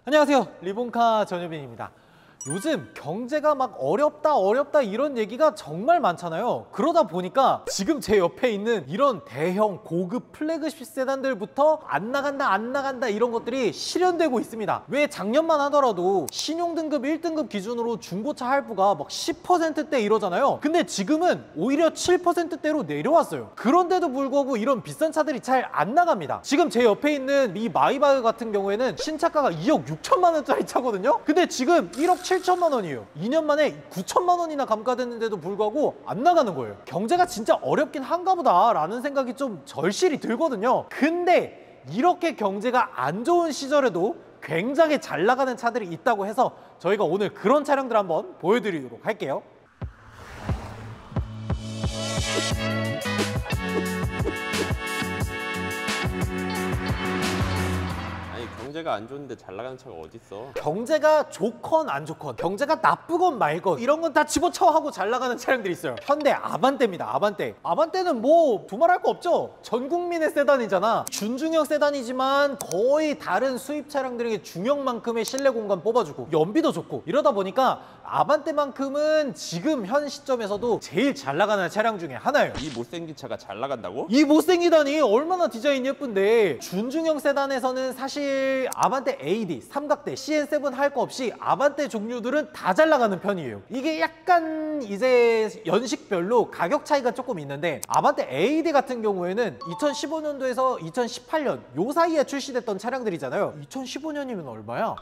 안녕하세요, 리본카 전효빈입니다. 요즘 경제가 막 어렵다 이런 얘기가 정말 많잖아요. 그러다 보니까 지금 제 옆에 있는 이런 대형 고급 플래그십 세단들부터 안 나간다 이런 것들이 실현되고 있습니다. 왜 작년만 하더라도 신용등급 1등급 기준으로 중고차 할부가 막 10%대 이러잖아요. 근데 지금은 오히려 7%대로 내려왔어요. 그런데도 불구하고 이런 비싼 차들이 잘 안 나갑니다. 지금 제 옆에 있는 이 마이바흐 같은 경우에는 신차가가 2억 6천만 원짜리 차거든요. 근데 지금 1억 7천만 원이에요. 2년 만에 9천만 원이나 감가됐는데도 불구하고 안 나가는 거예요. 경제가 진짜 어렵긴 한가 보다 라는 생각이 좀 절실히 들거든요. 근데 이렇게 경제가 안 좋은 시절에도 굉장히 잘 나가는 차들이 있다고 해서 저희가 오늘 그런 차량들 한번 보여드리도록 할게요. 경제가 안 좋은데 잘 나가는 차가 어딨어? 경제가 좋건 안 좋건, 경제가 나쁘건 말건 이런 건 다 집어쳐 하고 잘 나가는 차량들이 있어요. 현대 아반떼입니다. 아반떼는 뭐 두말할 거 없죠. 전 국민의 세단이잖아. 준중형 세단이지만 거의 다른 수입 차량들에게 중형만큼의 실내 공간 뽑아주고 연비도 좋고 이러다 보니까 아반떼만큼은 지금 현 시점에서도 제일 잘 나가는 차량 중에 하나예요. 이 못생긴 차가 잘 나간다고? 이 못생기다니, 얼마나 디자인이 예쁜데. 준중형 세단에서는 사실 아반떼 AD, 삼각대, CN7 할 거 없이 아반떼 종류들은 다 잘 나가는 편이에요. 이게 약간 이제 연식별로 가격 차이가 조금 있는데, 아반떼 AD 같은 경우에는 2015년도에서 2018년 요 사이에 출시됐던 차량들이잖아요. 2015년이면 얼마야?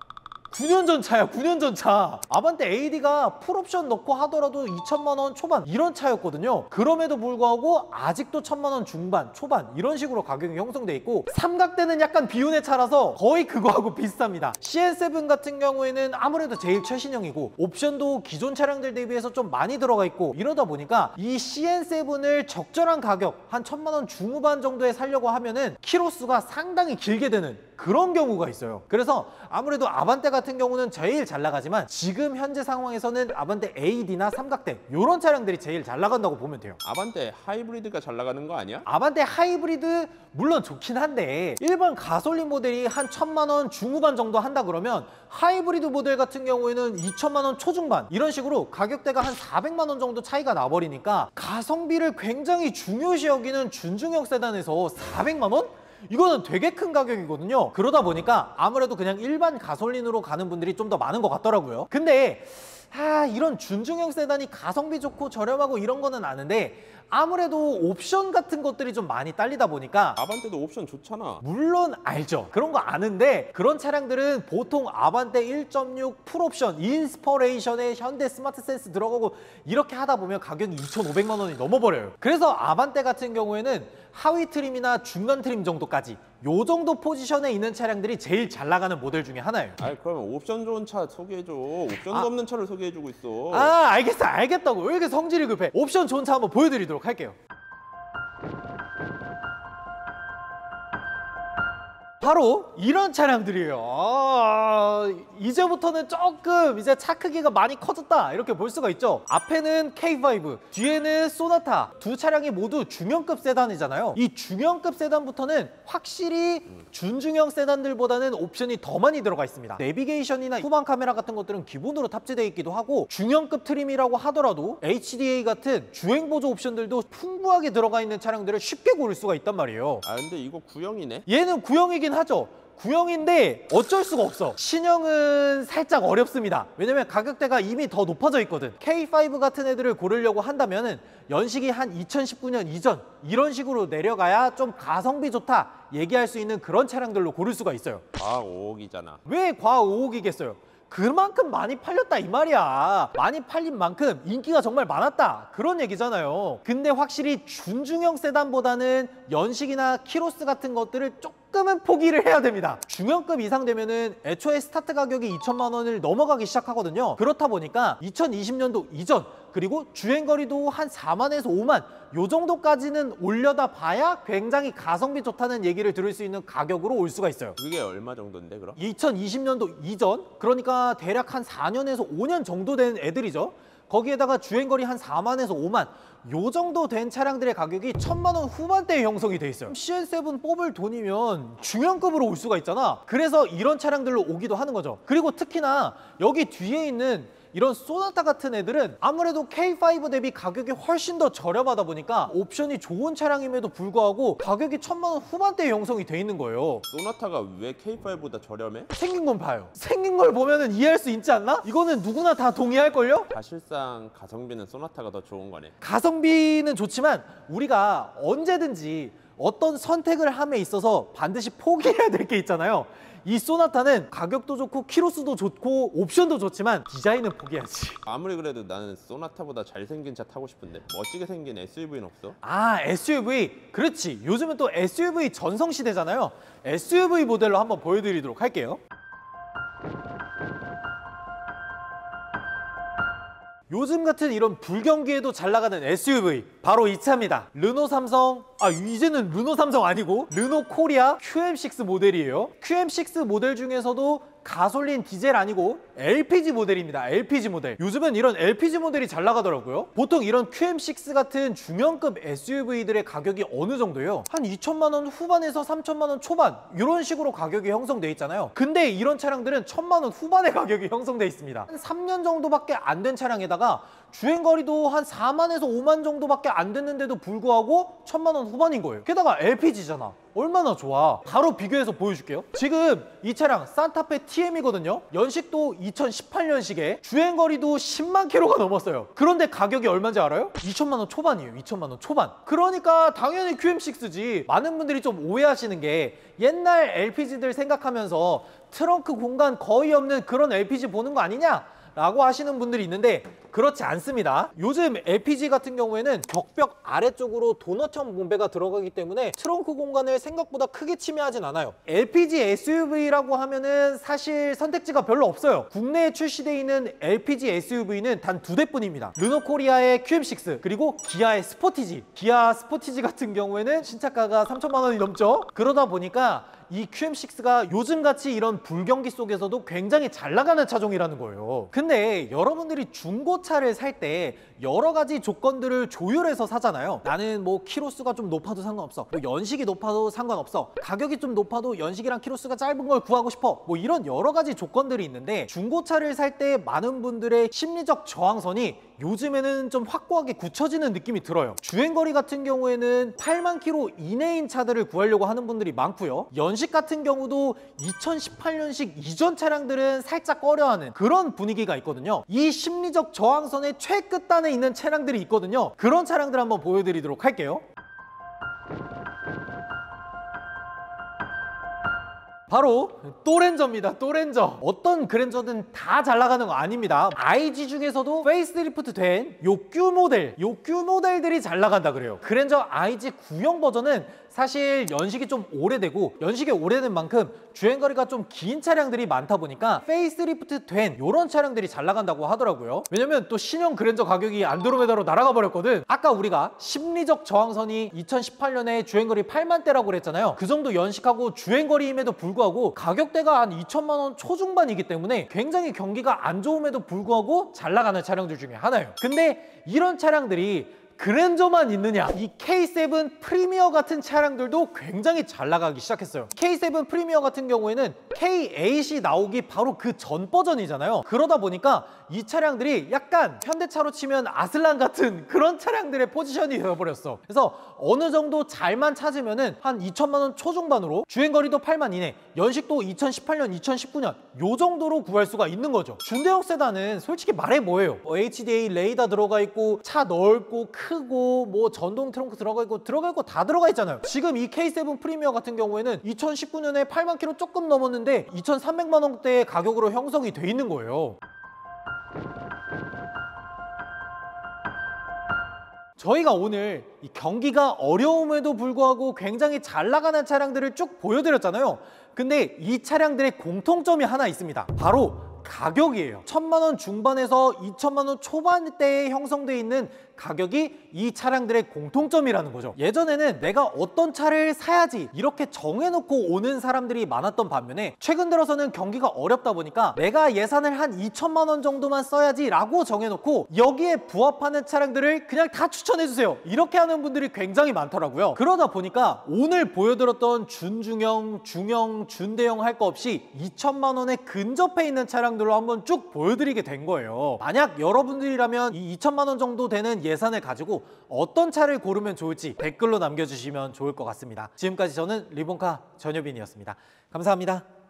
9년 전 차야, 9년 전 차. 아반떼 AD가 풀옵션 넣고 하더라도 2천만 원 초반 이런 차였거든요. 그럼에도 불구하고 아직도 1천만 원 중반, 초반 이런 식으로 가격이 형성돼 있고, 삼각대는 약간 비운의 차라서 거의 그거하고 비슷합니다. CN7 같은 경우에는 아무래도 제일 최신형이고 옵션도 기존 차량들 대비해서 좀 많이 들어가 있고, 이러다 보니까 이 CN7을 적절한 가격 한 1천만 원 중후반 정도에 살려고 하면은 키로수가 상당히 길게 되는 그런 경우가 있어요. 그래서 아무래도 아반떼 같은 경우는 제일 잘 나가지만 지금 현재 상황에서는 아반떼 AD나 삼각대 이런 차량들이 제일 잘 나간다고 보면 돼요. 아반떼 하이브리드가 잘 나가는 거 아니야? 아반떼 하이브리드 물론 좋긴 한데 일반 가솔린 모델이 한 1천만 원 중후반 정도 한다 그러면 하이브리드 모델 같은 경우에는 2천만 원 초중반 이런 식으로 가격대가 한 400만 원 정도 차이가 나버리니까 가성비를 굉장히 중요시 여기는 준중형 세단에서 400만 원? 이거는 되게 큰 가격이거든요. 그러다 보니까 아무래도 그냥 일반 가솔린으로 가는 분들이 좀 더 많은 것 같더라고요. 근데 이런 준중형 세단이 가성비 좋고 저렴하고 이런 거는 아는데 아무래도 옵션 같은 것들이 좀 많이 딸리다 보니까. 아반떼도 옵션 좋잖아. 물론 알죠. 그런 거 아는데 그런 차량들은 보통 아반떼 1.6 풀옵션 인스퍼레이션에 현대 스마트 센스 들어가고 이렇게 하다 보면 가격이 2,500만 원이 넘어버려요. 그래서 아반떼 같은 경우에는 하위 트림이나 중간 트림 정도까지 요 정도 포지션에 있는 차량들이 제일 잘 나가는 모델 중에 하나예요. 그러면 옵션 좋은 차 소개해줘. 옵션도 없는 차를 소개해주고 있어. 알겠다고. 왜 이렇게 성질이 급해? 옵션 좋은 차 한번 보여드리도록 할게요. 바로 이런 차량들이에요. 이제부터는 조금 이제 차 크기가 많이 커졌다 이렇게 볼 수가 있죠. 앞에는 K5, 뒤에는 소나타. 두 차량이 모두 중형급 세단이잖아요. 이 중형급 세단부터는 확실히 준중형 세단들보다는 옵션이 더 많이 들어가 있습니다. 내비게이션이나 후방 카메라 같은 것들은 기본으로 탑재되어 있기도 하고, 중형급 트림이라고 하더라도 HDA 같은 주행보조 옵션들도 풍부하게 들어가 있는 차량들을 쉽게 고를 수가 있단 말이에요. 근데 이거 구형이네? 얘는 구형이긴 하죠. 구형인데 어쩔 수가 없어. 신형은 살짝 어렵습니다. 왜냐면 가격대가 이미 더 높아져 있거든. K5 같은 애들을 고르려고 한다면은 연식이 한 2019년 이전 이런 식으로 내려가야 좀 가성비 좋다 얘기할 수 있는 그런 차량들로 고를 수가 있어요. 과학 5억이잖아. 왜 과학 5억이겠어요? 그만큼 많이 팔렸다 이 말이야. 많이 팔린 만큼 인기가 정말 많았다 그런 얘기잖아요. 근데 확실히 준중형 세단보다는 연식이나 키로수 같은 것들을 조금은 포기를 해야 됩니다. 중형급 이상 되면은 애초에 스타트 가격이 2천만 원을 넘어가기 시작하거든요. 그렇다 보니까 2020년도 이전 그리고 주행거리도 한 4만에서 5만 요 정도까지는 올려다 봐야 굉장히 가성비 좋다는 얘기를 들을 수 있는 가격으로 올 수가 있어요. 그게 얼마 정도인데 그럼? 2020년도 이전, 그러니까 대략 한 4년에서 5년 정도 된 애들이죠. 거기에다가 주행거리 한 4만에서 5만 요 정도 된 차량들의 가격이 1000만 원 후반대에 형성이 돼 있어요. CN7 뽑을 돈이면 중형급으로 올 수가 있잖아. 그래서 이런 차량들로 오기도 하는 거죠. 그리고 특히나 여기 뒤에 있는 이런 소나타 같은 애들은 아무래도 K5 대비 가격이 훨씬 더 저렴하다 보니까 옵션이 좋은 차량임에도 불구하고 가격이 1000만 원 후반대에 형성이 돼 있는 거예요. 소나타가 왜 K5보다 저렴해? 생긴 건 봐요. 생긴 걸 보면은 이해할 수 있지 않나? 이거는 누구나 다 동의할걸요? 사실상 가성비는 소나타가 더 좋은 거네. 가성비는 좋지만 우리가 언제든지 어떤 선택을 함에 있어서 반드시 포기해야 될 게 있잖아요. 이 소나타는 가격도 좋고 키로수도 좋고 옵션도 좋지만 디자인은 포기하지. 아무리 그래도 나는 소나타보다 잘생긴 차 타고 싶은데 멋지게 생긴 SUV는 없어? 아, SUV. 그렇지. 요즘은 또 SUV 전성시대잖아요. SUV 모델로 한번 보여드리도록 할게요. 요즘 같은 이런 불경기에도 잘 나가는 SUV 바로 이 차입니다. 르노 삼성, 이제는 르노 삼성 아니고 르노 코리아 QM6 모델이에요. QM6 모델 중에서도 가솔린 디젤 아니고 LPG 모델입니다. LPG 모델. 요즘은 이런 LPG 모델이 잘 나가더라고요. 보통 이런 QM6 같은 중형급 SUV들의 가격이 어느 정도예요? 한 2천만 원 후반에서 3천만 원 초반 이런 식으로 가격이 형성돼 있잖아요. 근데 이런 차량들은 1000만 원 후반의 가격이 형성돼 있습니다. 한 3년 정도밖에 안 된 차량에다가 주행거리도 한 4만에서 5만 정도밖에 안 됐는데도 불구하고 1000만 원 후반인 거예요. 게다가 LPG잖아. 얼마나 좋아. 바로 비교해서 보여줄게요. 지금 이 차량 산타페 TM이거든요. 연식도 2018년식에 주행거리도 10만 킬로가 넘었어요. 그런데 가격이 얼마인지 알아요? 2천만 원 초반이에요. 2천만 원 초반. 그러니까 당연히 QM6지. 많은 분들이 좀 오해하시는 게 옛날 LPG들 생각하면서 트렁크 공간 거의 없는 그런 LPG 보는 거 아니냐? 라고 하시는 분들이 있는데 그렇지 않습니다. 요즘 LPG 같은 경우에는 격벽 아래쪽으로 도넛형 분배가 들어가기 때문에 트렁크 공간을 생각보다 크게 침해하진 않아요. LPG SUV라고 하면은 사실 선택지가 별로 없어요. 국내에 출시되어 있는 LPG SUV는 단 2대뿐입니다. 르노코리아의 QM6 그리고 기아의 스포티지. 기아 스포티지 같은 경우에는 신차가가 3천만 원이 넘죠. 그러다 보니까 이 QM6가 요즘같이 이런 불경기 속에서도 굉장히 잘 나가는 차종이라는 거예요. 근데 여러분들이 중고차를 살 때 여러 가지 조건들을 조율해서 사잖아요. 나는 뭐 키로수가 좀 높아도 상관없어. 뭐 연식이 높아도 상관없어. 가격이 좀 높아도 연식이랑 키로수가 짧은 걸 구하고 싶어. 뭐 이런 여러 가지 조건들이 있는데 중고차를 살 때 많은 분들의 심리적 저항선이 요즘에는 좀 확고하게 굳혀지는 느낌이 들어요. 주행거리 같은 경우에는 8만 킬로 이내인 차들을 구하려고 하는 분들이 많고요. 연식 같은 경우도 2018년식 이전 차량들은 살짝 꺼려하는 그런 분위기가 있거든요. 이 심리적 저항선의 최끝단에 있는 차량들이 있거든요. 그런 차량들 한번 보여드리도록 할게요. 바로 또렌저입니다. 또렌저. 어떤 그랜저든 다 잘 나가는 거 아닙니다. IG 중에서도 페이스리프트 된 요 Q 모델들이 잘 나간다 그래요. 그랜저 IG 구형 버전은 사실 연식이 좀 오래되고 연식이 오래된 만큼 주행거리가 좀 긴 차량들이 많다 보니까 페이스리프트 된 이런 차량들이 잘 나간다고 하더라고요. 왜냐면 또 신형 그랜저 가격이 안드로메다로 날아가 버렸거든. 아까 우리가 심리적 저항선이 2018년에 주행거리 8만대라고 그랬잖아요. 그 정도 연식하고 주행거리임에도 불구하고 가격대가 한 2천만 원 초중반이기 때문에 굉장히 경기가 안 좋음에도 불구하고 잘 나가는 차량들 중에 하나예요. 근데 이런 차량들이 그랜저만 있느냐? 이 K7 프리미어 같은 차량들도 굉장히 잘 나가기 시작했어요. K7 프리미어 같은 경우에는 K8이 나오기 바로 그 전 버전이잖아요. 그러다 보니까 이 차량들이 약간 현대차로 치면 아슬란 같은 그런 차량들의 포지션이 되어버렸어. 그래서 어느 정도 잘만 찾으면은 한 2천만 원 초중반으로 주행거리도 8만 이내, 연식도 2018년, 2019년 요 정도로 구할 수가 있는 거죠. 준대형 세단은 솔직히 말해 뭐예요? HDA 레이더 들어가 있고 차 넓고 크고 뭐 전동 트렁크 들어가 있고 다 들어가 있잖아요. 지금 이 K7 프리미어 같은 경우에는 2019년에 8만 킬로 조금 넘었는데 2,300만 원대의 가격으로 형성이 돼 있는 거예요. 저희가 오늘 이 경기가 어려움에도 불구하고 굉장히 잘 나가는 차량들을 쭉 보여드렸잖아요. 근데 이 차량들의 공통점이 하나 있습니다. 바로 가격이에요. 1000만 원 중반에서 2000만 원 초반대에 형성되어 있는 가격이 이 차량들의 공통점이라는 거죠. 예전에는 내가 어떤 차를 사야지 이렇게 정해놓고 오는 사람들이 많았던 반면에 최근 들어서는 경기가 어렵다 보니까 내가 예산을 한 2천만 원 정도만 써야지 라고 정해놓고 여기에 부합하는 차량들을 그냥 다 추천해주세요 이렇게 하는 분들이 굉장히 많더라고요. 그러다 보니까 오늘 보여드렸던 준중형, 중형, 준대형 할 거 없이 2천만 원에 근접해 있는 차량들로 한번 쭉 보여드리게 된 거예요. 만약 여러분들이라면 이 2천만 원 정도 되는 예산을 가지고 어떤 차를 고르면 좋을지 댓글로 남겨주시면 좋을 것 같습니다. 지금까지 저는 리본카 전효빈이었습니다. 감사합니다.